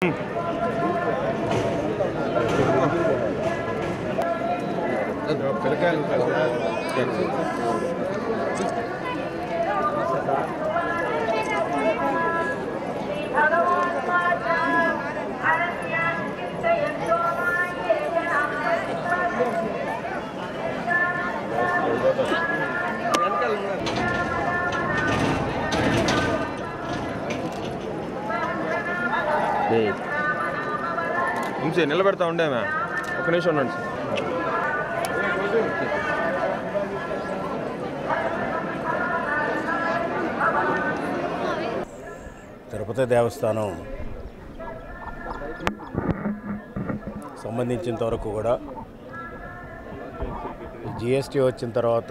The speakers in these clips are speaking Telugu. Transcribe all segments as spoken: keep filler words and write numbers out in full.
ఇంకే నిలబెడతా ఉండేమా ఒక నిమిషం ఉండండి. తిరుపతి దేవస్థానం సంబంధించినంత వరకు కూడా జిఎస్టీ వచ్చిన తర్వాత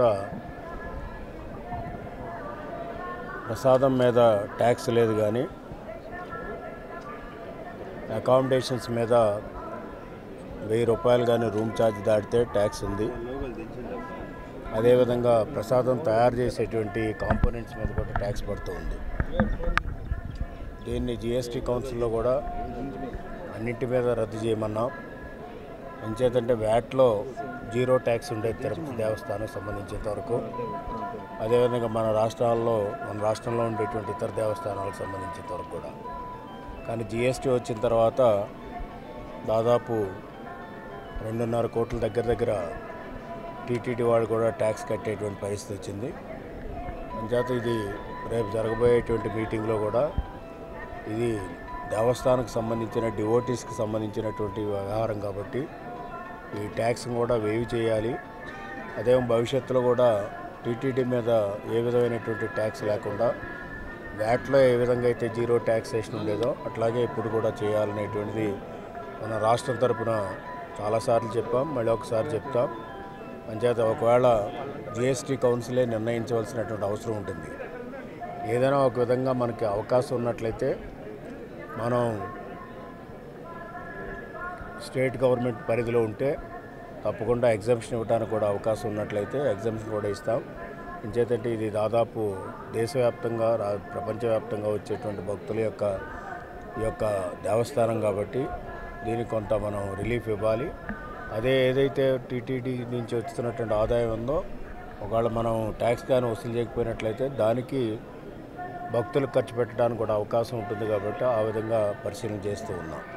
ప్రసాదం మీద ట్యాక్స్ లేదు, కానీ అకామిడేషన్స్ మీద వెయ్యి రూపాయలు కానీ రూమ్ ఛార్జ్ దాటితే ట్యాక్స్ ఉంది. అదేవిధంగా ప్రసాదం తయారు చేసేటువంటి కాంపోనెంట్స్ మీద కూడా ట్యాక్స్ పడుతూ ఉంది. దీన్ని జిఎస్టీ కౌన్సిల్లో కూడా అన్నింటి మీద రద్దు చేయమన్నాం. ఎంచేతంటే వ్యాట్లో జీరో ట్యాక్స్ ఉండేది తిరుపతి దేవస్థానం సంబంధించినంత వరకు. అదేవిధంగా మన రాష్ట్రాల్లో మన రాష్ట్రంలో ఉండేటువంటి ఇతర దేవస్థానాలకు సంబంధించినంత వరకు కూడా. కానీ జిఎస్టీ వచ్చిన తర్వాత దాదాపు రెండున్నర కోట్ల దగ్గర దగ్గర టీటీడీ వాళ్ళు కూడా ట్యాక్స్ కట్టేటువంటి పరిస్థితి వచ్చింది. అంచేత ఇది రేపు జరగబోయేటువంటి మీటింగ్లో కూడా ఇది దేవస్థానానికి సంబంధించిన డివోటీస్కి సంబంధించినటువంటి వ్యవహారం కాబట్టి ఈ ట్యాక్స్ని కూడా వేవ్ చేయాలి. అదే భవిష్యత్తులో కూడా టీటీడీ మీద ఏ విధమైనటువంటి ట్యాక్స్ లేకుండా వ్యాట్లో ఏ విధంగా అయితే జీరో ట్యాక్సేషన్ ఉండేదో అట్లాగే ఇప్పుడు కూడా చేయాలనేటువంటిది మన రాష్ట్రం తరపున చాలాసార్లు చెప్పాం, మళ్ళీ ఒకసారి చెప్తాం. అంచేత ఒకవేళ జిఎస్టీ కౌన్సిలే నిర్ణయించవలసినటువంటి అవసరం ఉంటుంది. ఏదైనా ఒక విధంగా మనకి అవకాశం ఉన్నట్లయితే మనం స్టేట్ గవర్నమెంట్ పరిధిలో ఉంటే తప్పకుండా ఎగ్జామ్షన్ ఇవ్వడానికి కూడా అవకాశం ఉన్నట్లయితే ఎగ్జామ్షన్ కూడా ఇస్తాం. ఇంచేతంటే ఇది దాదాపు దేశవ్యాప్తంగా రా ప్రపంచవ్యాప్తంగా వచ్చేటువంటి భక్తుల యొక్క ఈ యొక్క దేవస్థానం కాబట్టి దీనికి కొంత మనం రిలీఫ్ ఇవ్వాలి. అదే ఏదైతే టీటీడీ నుంచి వస్తున్నటువంటి ఆదాయం ఉందో ఒకవేళ మనం ట్యాక్స్ కానీ వసూలు చేయకపోయినట్లయితే దానికి భక్తులకు ఖర్చు పెట్టడానికి కూడా అవకాశం ఉంటుంది కాబట్టి ఆ విధంగా పరిశీలన చేస్తూ ఉన్నాం.